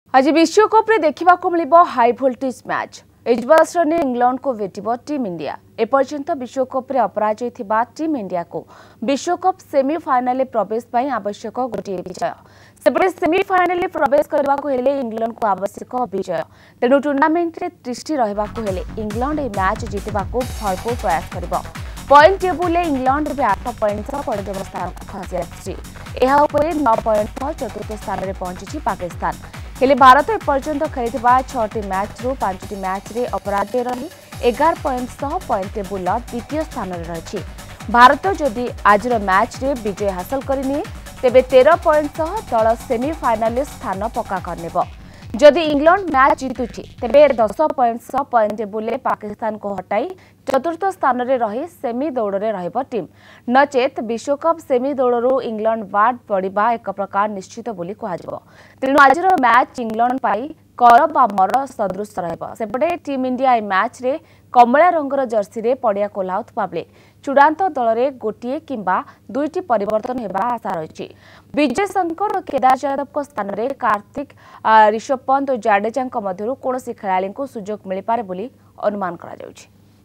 आज विश्वकप रे देखा मिल हाई भोल्टेज मैच एजबास्टर ने इंग्लैंड को भेटिब टीम इंडिया। एपर्यंत विश्वकप रे अपराजय थिबा टीम इंडिया को विश्वकप सेमीफाइनल प्रवेश पाई आवश्यक गोटे विजय। सेपटे सेमीफाइनल प्रवेश करने को हेले इंग्लैंड को आवश्यक विजय। तेणु टूर्नामेंट रे दृष्टि रहिबा को हेले इंग्लैंड ए मैच जितबा को भरपूर प्रयास करिबो। पॉइंट टेबुल इंग्लैंड 8 पॉइंट पंचम स्थान को खसी आछि। एहा उपरे 9 पॉइंट चतुर्थ स्थान में पहुंची पाकिस्तान। हेले भारत एपर्यंत खेली 6टी मैच रु 5टी मैच रे अपराजय रही 11 पॉइंट सह पॉइंट टेबुल द्वितीय स्थान में रही। भारत जदि आज मैच रे विजय हासिल करनी तेबे 13 पॉइंट सह दल सेमीफाइनल स्थान पक्का करनेब। जदि इंग्लैंड मैच जीतुची तेबे 10 पॉइंट सह पॉइंट टेबुल पाकिस्तान को हटाई चतुर्थ स्थान में रही सेमी दौड़ में रहिबो टीम। नचेत विश्वकप सेमी दौड़ू इंग्लैंड बाद पड़ा एक प्रकार निश्चित बोली कहुजिबो। तेणु आज मैच इंग्लैंड पाई कर बा मर सदृश रहिबो। सेपटे टीम इंडिया ए मैच रे कमला रंगर जर्सी रे पड़िया कोल्हाउथबा बेले चूड़ांत दल में गोटे किंबा दुईटी परिवर्तन होगा आशा रही। विजय शंकर और केदार यादव स्थान में कार्तिक ऋषभ पंत और जाडेजा मध्य कौन खेला को सुजोग मिल पारे बोली अनुमान करा जाउछि।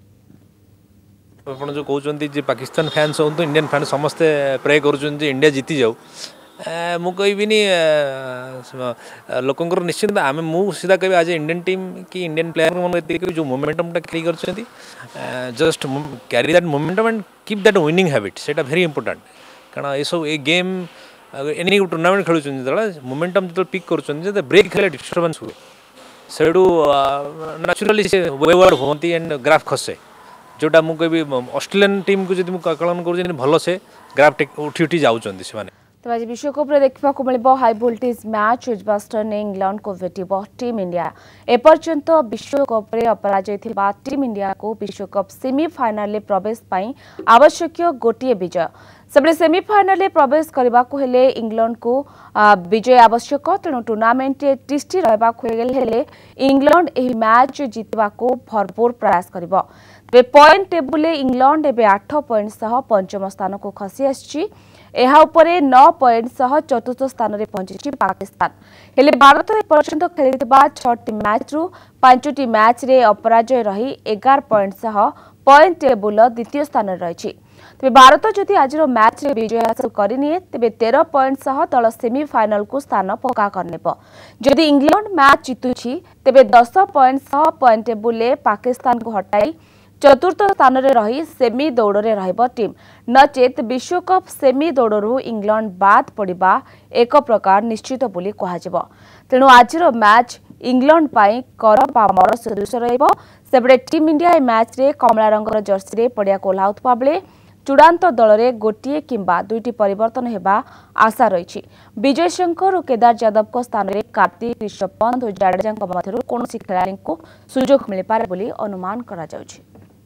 जो कहते पाकिस्तान फैंस हूँ इंडियन फैंस समस्ते प्रे कर इंडिया जीति जाऊ मु कहबिनी लोकंर निश्चित आम मु सीधा कह आज इंडियन टीम कि इंडियन प्लेयर मन जो मोमेंटमटा खेली कर just carry that momentum and keep that winning habit से भेरी इंपोर्टेंट। कारण ये सब ए गेम एनी टूर्नामेंट खेलुँ मोमेंटम जो पिक कर ब्रेक खेले डिस्टर्बेंस हुए से नेचुराली से वेवर्ड होती एंड ग्राफ खसे जोटा मुझे ऑस्ट्रेलियन टीम को जब आकलन कर भल से ग्राफ उठी उठी जाऊँच से तो आज विश्वकप रे देखा मिल हाई वोल्टेज मैच एजबास्टर ने इंग्लैंड को भेटिब टीम इंडिया। एपर्यंत विश्वकप रे अपराजय थिबा टीम इंडिया को विश्वकप सेमीफाइनल प्रवेश पाई आवश्यक गोटे विजय। सेपटे सेमीफाइनल प्रवेश करने को हेले इंग्लैंड को विजय आवश्यक। तेणु टूर्नामेंट दृष्टि रहा हेले इंग्लैंड यह मैच जितवा को भरपूर प्रयास करिबो। पॉइंट टेबुल इंग्लैंड एवं 8 पॉइंट सह पंचम स्थान को खसी आछि। एहा उपरे 9 पॉइंट सह चतुर्थ स्थान में पहुंची पाकिस्तान। हेले भारत एपर्यंत खेली 6टी मैच रु 5टी मैच रे अपराजय रही 11 पॉइंट सह पॉइंट टेबुल द्वितीय स्थान में रही। तेज भारत जदि आज मैच रे विजय हासिल करनी तेबे 13 पॉइंट सह दल सेमीफाइनल को स्थान पक्का करनेब। जदि इंग्लैंड मैच जीतुची तेबे 10 पॉइंट सह पॉइंट टेबुल पाकिस्तान को हटाई चतुर्थ स्थान में रही सेमी दौड़ में रहिबो टीम। नचेत विश्वकप सेमी दौड़ू इंग्लैंड बाद पड़ा एक प्रकार निश्चित बोली कहुजिबो। तेणु आज मैच इंग्लैंड पाई कर बा मर सदृश रहिबो। सेपटे टीम इंडिया मैच रे कमला रंगर जर्सी रे पड़िया कोल्हाउथबा बेले चूड़ांत दल में गोटे किंबा दुईटी परिवर्तन होगा आशा रही। विजय शंकर और केदार यादव स्थान में कार्तिक ऋषभ पंत और जाडेजा मध्य कौन खेला को सुजोग मिल पारे बोली अनुमान करा जाउछि।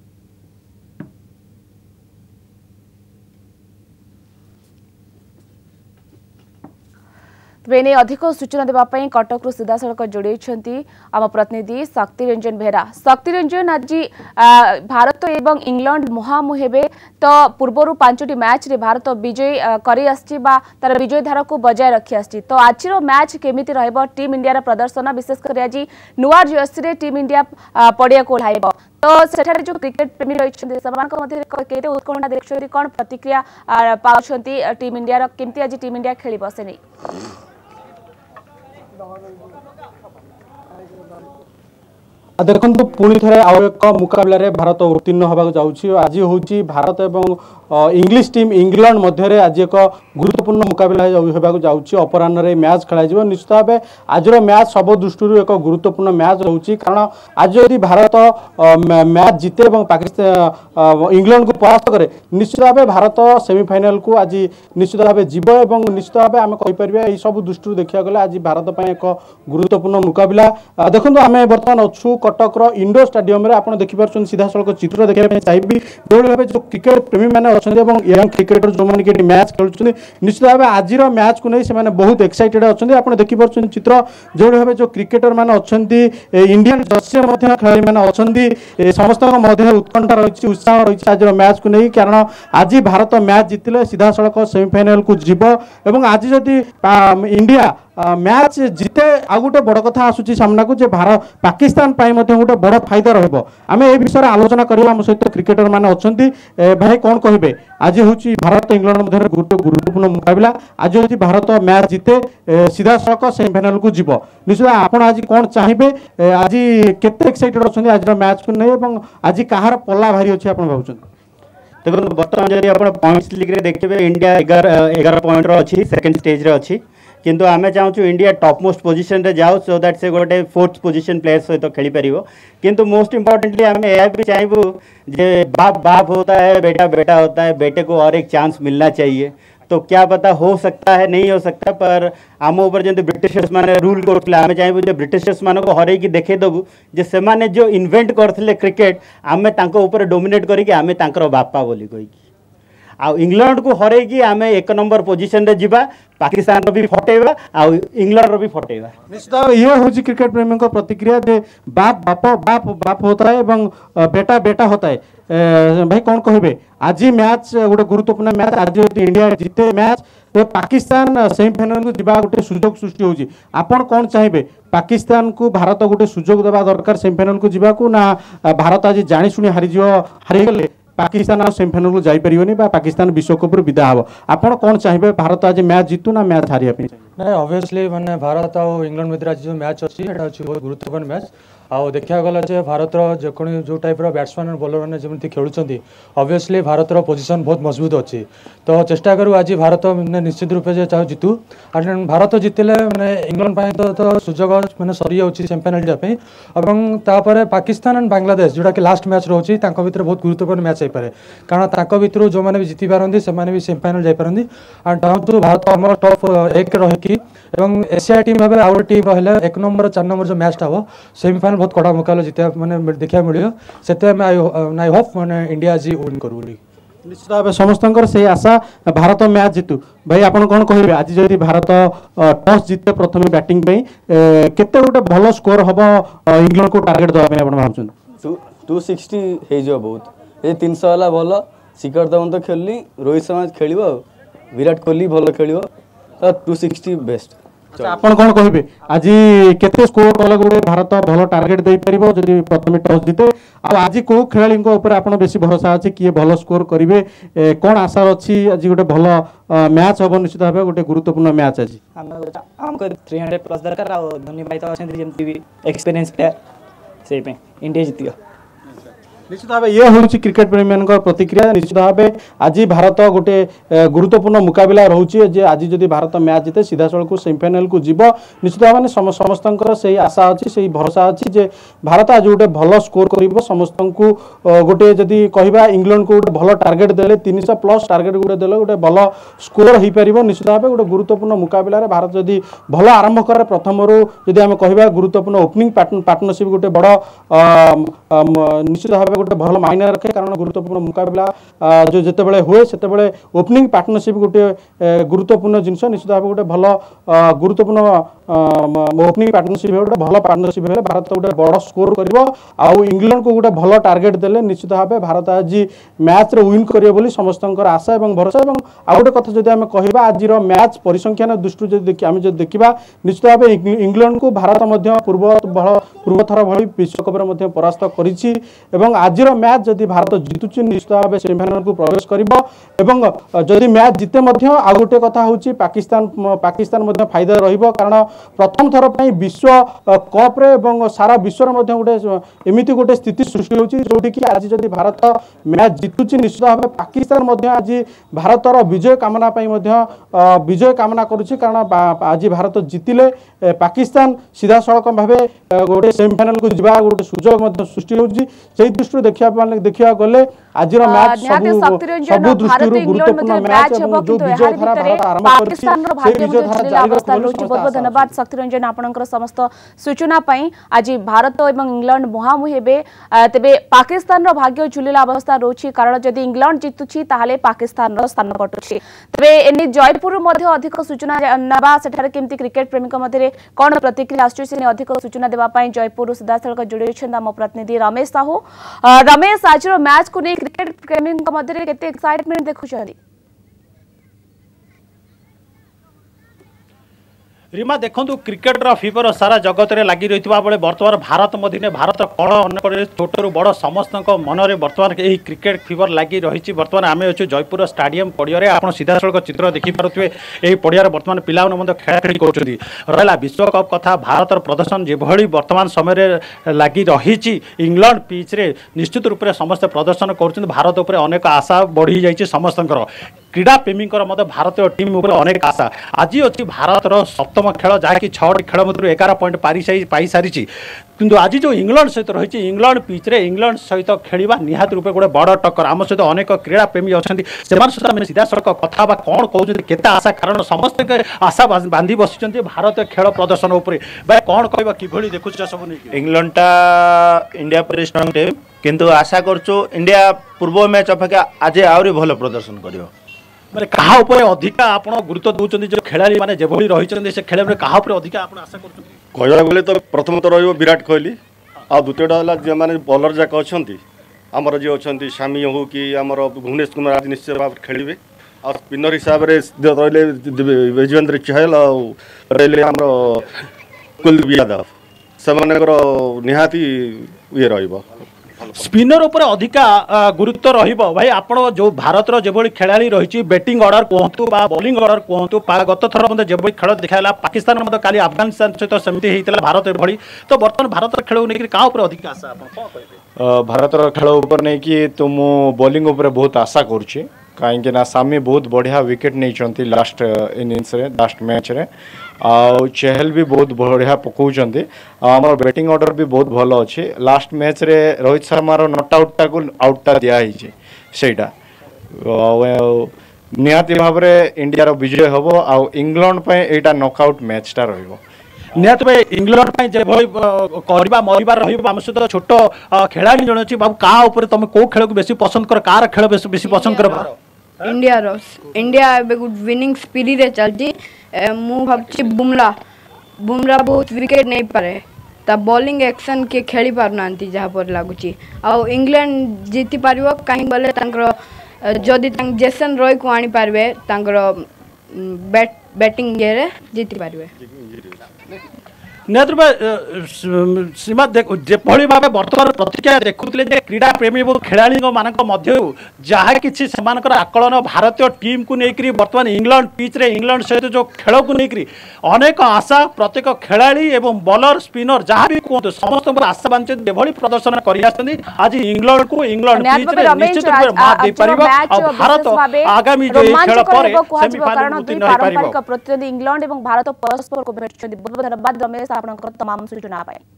बेने अधिक सूचना देवाई कटक सीधा सड़क जोड़ी आम प्रतिनिधि शक्ति रंजन बेहरा। शक्ति रंजन आज भारत एवं इंग्लैंड मुहांमुही हेबे तो पूर्वर 5टी मैच रे भारत विजय कर तार विजय धारा को बजाय रखी आछि। तो आज मैच केमिति रहइबो टीम इंडिया प्रदर्शन विशेषकर आज नुआ जर्सी रे टीम इंडिया पड़िया को ओह्लाइबो तो सेठारे जो क्रिकेट प्रेमी रही केते उत्कंठा देखुछन्ति कोन प्रतिक्रिया पाउछन्ति टीम इंडिया केमिति आज टीम इंडिया खेलिबो से नहीं देखो पुणी थे आउ एक मुकाबला भारत उत्तीर्ण होगा जाऊँगी। आज हूँ भारत एवं इंग्लिश टीम इंग्लैंड मध्य आज एक गुरुत्वपूर्ण मुकाबला होगा जाऊँगी। अपराह्न मैच खेल निश्चित भाव आज मैच सब दृष्टि एक गुरुत्वपूर्ण मैच रोचे। कारण आज यदि भारत मैच जीते और पाकिस्तान इंग्लैंड को परास्त करे निश्चित भाव भारत सेमीफाइनल को आज निश्चित भाव जीव और निश्चित भाव आम कहीपर यही सब दृष्टि देखा गले आज भारत पर एक गुरुत्वपूर्ण मुकाबला। देखो आम बर्तमान अच्छू कटक इंडोर स्टाडियम रे आप देखिपुर सीधा सड़क चित्र देखा चाहिए जो भाव जो क्रिकेट प्रेमी मैंने अच्छा यंग क्रिकेटर जो मैंने मैच खेलुं निश्चित भाव आज मैच को नहीं से बहुत एक्साइटेड अच्छा आप देखिपुर चित्र जो भाव जो क्रिकेटर मैंने अच्छा इंडियन जर्सी खेलाड़ी मैंने अच्छा समस्त उत्कंठा रही उत्साह रही आज मैच को नहीं। कारण आज भारत मैच जीतिले सीधा सड़क सेमीफाइनल को जीव और आज जदि इंडिया मैच जिते आ गोटे बड़ कथा आसूची सामना को जे भारत पाकिस्तान गोटे बड़ फायदा रहिबो आमे ए विषय आलोचना करबा हम सहित क्रिकेटर माने अछंती भाई कोन कहिबे आज होची भारत इंग्लैंड मध्य गुरुत्वपूर्ण मुकाबला आज होची भारत मैच जीते सीधा सड़क सेमीफाइनल को जीवो निश्चित आपण आज कोन चाहिबे आज केते एक्साइटेड अछंती आज मैच को नै एवं आज कहार पल्ला भारी अछि आपण भाबुछन देखो बर्तमान जदि आप पॉइंट्स लीग रे देखिए इंडिया 11 पॉइंट रो अच्छी सेकंड स्टेज रे अच्छी किंतु आमे चाहूँ इंडिया टॉप मोस्ट पोजीशन रे जाओ सो दैट से गोटे 4th पोजीशन प्लेयर सहित खेली पारिबो किंतु मोस्ट इंपोर्टेंटली आमे यह भी चाहबू जे बाप बाप होता है बेटा बेटा होता है बेटे को और एक चांस मिलना चाहिए तो क्या पता हो सकता है नहीं हो सकता पर आम ऊपर जब ब्रिटिशर्स माने रूल करते आम चाहबू जो ब्रिटिशर्स मान को हर देखे देबू जे से माने जो इन्वेंट करथिले क्रिकेट आमे तांको ऊपर डोमिनेट करके आमे तांकर बापा बोली कही आ इंग्लैंड को हरैकी आम 1 नंबर पोजीशन रे जिबा पाकिस्तान रो भी फटेबा आ इंग्लैंड रो भी फटेबा निश्चित ये होची क्रिकेट प्रेमी को प्रतिक्रिया जे बाप बाप बाप बाप होता है एवं बेटा बेटा होता है भाई कौन कहबे आज मैच गोटे गुरुत्वपूर्ण मैच आज इंडिया जीते मैच तो पाकिस्तान सेमीफाइनल को जीवा गोटे सुजोग सृष्टि होची आपण कौन चाहिए पाकिस्तान को भारत गोटे सुजोग देवा दरकार सेमीफाइनल को जीवा को ना भारत आज जानी शुणी हारी गले पाकिस्तान आ सेमीफाइनल को जाई परियोनी बा पाकिस्तान विश्वकप रू विदा हबो आपण कोन चाहिबे भारत आज मैच जीतू ना मैच हारिया पे नहीं ऑब्वियसली माने भारत और इंग्लैंड मध्य आज जो मैच अच्छी एटा अच्छी बहुत गुरुत्वपूर्ण मैच आउ देखा गला जे भारत जो टाइप बैट्समैन बॉलर मैंने जमी खेलुंट ऑब्वियसली भारत पोजिशन बहुत मजबूत अच्छी तो चेष्टा करूँ आज भारत मैंने निश्चित रूपे चाहे जीतू एंड भारत जितले मैंने इंग्लैंड तो सुजोग मैंने सरी जाऊँगी सेमीफाइनल जापर पाकिस्तान एंड बांग्लादेश जोटा कि लास्ट मैच रोचे भितर बहुत गुरुत्वपूर्ण मैच हो पाए कारण भितर जो मैंने भी जीति पारती से सेमीफाइनल जापारती एंड चाहूँ भारत आम टॉप 1 रही एशिया टीम भाव आउ टीम रहा 1 नंबर 4 नंबर जो मैचटा हम सेमीफाइनल बहुत कड़ा मुकाबला जीता मैंने देखा मिले से आई होप मैंने इंडिया आज विन करूँ निश्चित भाव समस्त से आशा भारत मैच जीतू भाई आप कौन कहे आज जब भारत टॉस जीते प्रथम बैटिंग केते गोटे भल स्कोर हम इंग्लैंड को टार्गेट देवाई भावुन 260 हो बहुत ये 300 वाला भल शिखर धवन तो खेलनी रोहित शर्मा खेल विराट कोहली भल खेल 260 बेस्ट आपण कौन कहे आज केते स्कोर कले गोटे भारत भल टार्गेट दे परिबो जदि प्रथम टॉस जीते आज को खेलाड़ी आपण बेसी भरोसा अच्छे किए भल स्कोर करेंगे कौन आशा अच्छी आज गोटे भल मैच हम निश्चित भाव गोटे गुरुत्वपूर्ण मैच आज हमको 300 प्लस दरकार आ धोनी भाई तो अच्छे जमी एक्सपीरियंस प्लेयर से इंडिया जीतियो निश्चित भाव ये हूँ क्रिकेट प्रेमी मान प्रतिक्रिया निश्चित भाव आज भारत गोटे गुरुत्वपूर्ण मुकाबला रोचे जे आज जदि भारत मैच जीते सीधा सड़क सेमीफाइनल को जीव निश्चित भाव समस्त से आशा अच्छी से भरोसा अच्छी जे भारत आज गोटे भल स्कोर कर समस्त को गोटे जदि कहवा इंग्लैंड को गोटे भल टार्गेट देले 300 प्लस टार्गेट गोटे देले गोटे भल स्कोर हो पार निश्चित भाव गोटे गुरुत्वपूर्ण मुकाबला भारत जदि भल आरंभ करे प्रथम जदि आम कहवा गुरुत्वपूर्ण ओपनिंग पार्टनरशिप गोटे बड़ निश्चित भाव गोटे भल मायने रखे कारण गुरुत्वपूर्ण मुकाबला जो जितेबाला हुए से ओपनिंग पार्टनरशिप गोटे गुरुत्वपूर्ण जिनस निश्चित भाव गोटे भल गुरुत्वपूर्ण ओपनिंग पार्टनरशिप गोटे भल पार्टनरशिप है भारत गोटे बड़ स्कोर कर इंग्लैंड को गोटे भल टार्गेट देले निश्चित भाव भारत आज मैच रे विन करियो बोली समस्त आशा और भरोसा और आ गोटे कथा जदि आम कहबा आज मैच परिसंख्यान दृष्टि आम जो देखा निश्चित भाव इंग्लैंड को भारत पूर्वथर भली विश्वकप परास्त करिछि एवं आज मैच जदि भारत जीतुची निश्चित भाव सेमीफाइनल को प्रवेश कर जदि मैच जीते आ गोटे कथा हूँ पाकिस्तान फायदा रहिबो कारण प्रथम थर पर विश्व कप रे सारा विश्व गोटे एमती गोटे स्थिति सृष्टि होची जोटी कि आज जदि भारत मैच जीतुची निश्चित भाव पाकिस्तान आज भारतर विजय कामना विजय कामना करुच्ची कारण आज भारत जीतिले पाकिस्तान सीधा सड़क भाव गोटे सेमीफाइनल को जीवा गोटे सुजोग सृष्टि होची से दृष्टि देखा गले आज मैच सब दृष्टि गुरुत्वपूर्ण मैच जो विजय धारा भारत आरंभ पाकिस्तान रो भाग्य अवस्था बहुत बहुत धन्यवाद शक्तिरंजन आपनकर समस्त सूचना पई आज भारत और इंग्लैंड मुहामुही हेबे तेबे पाकिस्तान रो भाग्य झुलिला अवस्था रोची कारण जदि इंग्लैंड जीतुची ताहाले पाकिस्तान रो स्थान कटुची तेबे एनी जयपुर मध्ये अधिक सूचना नबा सेठारे केमती क्रिकेट प्रेमी मध्ये कोन प्रतिक्रिया आसुची से अधिक सूचना देबा पई जयपुर सीधासळक जोड़ी छन हम प्रतिनिधि रमेश साहू रमेश आज मैच को नहीं क्रिकेट प्रेमी मध्य केते एक्साइटमेंट देखुछथि रीमा देखु क्रिकेटर फीवर सारा जगत में लगी रही बेले बर्तमान भारत मध्य भारत कण अन्न छोट रू बड़ समस्त मनरे बर्तमान यही क्रिकेट फीवर लगी रही बर्तमान आम अच्छे जयपुर स्टाडियम पड़िया आप सीधा सड़क चित्र देखिपे यही पड़िया बर्तमान पिला खेलाखेली कर रहा विश्वकप कथा भारत प्रदर्शन जो बर्तमान समय लगी रही इंग्लैंड पिच रे निश्चित रूप से समस्त प्रदर्शन कर भारत उपर अनेक आशा बढ़ी जाइए समस्त क्रीड़ा प्रेमी भारतीय टीम उपर अनेक आशा आज अच्छी भारतर सप्तम खेल जहाँकि 6टी खेल मध्य 11 पॉइंट पाई सारी किंतु आज जो इंग्लैंड सहित रही इंग्लैंड पिच रे इंग्लैंड सहित खेलवा निहात रूपे गोटे बड़ टक्कर आम सहित अनेक क्रीड़ा प्रेमी अच्छा सहित सीधा सड़क कथा कौन कहते केते आशा कारण समस्त आशा बांधी बसी भारतीय खेल प्रदर्शन उपर भाई कौन कह कि देखुच सब नहीं इंग्लैंड टा इंडिया पर स्ट्रांग टीम किंतु आशा करछु इंडिया पूर्व मैच अपेक्षा आज आहरी भल प्रदर्शन करियो माने कहा ऊपर अधिका आप गुरुत्व दौरान जो खेलाड़ी मैंने जो रही से खेल में कहा अधिका आप आशा कर कहला तो प्रथम तो विराट कोहली आ द्वितीयटा है जो मैंने बॉलर जाक अच्छा आमर जी अच्छा सामी हो कि आमर भुवनेश कुमार आज निश्चित भाव खेलेंगे आ स्पिनर हिसाब से रही युजवेंद्र चहल रही आम कुलदीप यादव से निहाती ये रहा स्पिनर उपर अधिका गुरुत्व रहिबो भाई आपण जो भारत रो जेबोली खेलाड़ी रही बैटिंग ऑर्डर कहतु बा बॉलिंग ऑर्डर कहतु गत थर मते जेबोली खेल देखाला पाकिस्तान मते काली अफगानिस्तान सहित सेमती हेतला भारत भली तो बर्तमान भारत खेल नै का उपर अधिका आशा आपण कोन कहबे भारत खेल उपर नै कि तो मु बॉलिंग उपर बहुत आशा करूची कहीं ना सामी बहुत बढ़िया विकेट नहीं लास्ट इनिंग्स रे लास्ट मैच रे आ चहल भी बहुत बढ़िया पकाउछंती आम बैटिंग ऑर्डर भी बहुत भल अच्छे लास्ट मैच रे रोहित शर्मार नॉट आउटा को आउटा दिखाई सेटा निहाती भाव में इंडिया विजय हम आ इंग्लैंड पे एटा नॉकआउट मैचटा रहिबो निहत भाई इंग्लैंड करवा मरबार रम सहित छोट खेलाड़ी जन अच्छी बाबू क्या उपर तुम कौ खेल को बेसी पसंद कर कार खेल बेसी पसंद कर इंडिया विनिंग स्पिरिट रे चलती मु भाबची बुमरा बहुत विकेट नहीं पारे ता बॉलिंग एक्शन के खेली पारना जहाँ पर लगुच इंग्लैंड जीति पार कहीं बोले जदि जेसन रॉय को आनी पारे बैटिंग ये जीति पारे निहत सीमा जेभली भाव बर्तमान प्रतिक्रिया देखुले क्रीड़ा प्रेमी और खेलाड़ी मध्य जहाँ कि आकलन भारतीय टीम को लेकर बर्तमान इंग्लैंड पिच रे इंग्लैंड सहित जो खेल को लेकर अनेक आशा प्रत्येक खेलाड़ी एवं बॉलर स्पिनर जहाँ भी कहते समस्त आशा बांधे जेभली प्रदर्शन कर आज इंग्लैंड को इंग्लैंड पिच रे निश्चित रूप से मात दे परिबो भारत आगामी जो खेल पर सेमीफाइनल उत्तीर्ण हो पारिबो प्रतिद्वंदी इंग्लैंड और भारत परस्पर को भेटुछन्ती बहुत बहुत धन्यवाद रमेश आपनकर तमाम सूचना पाए।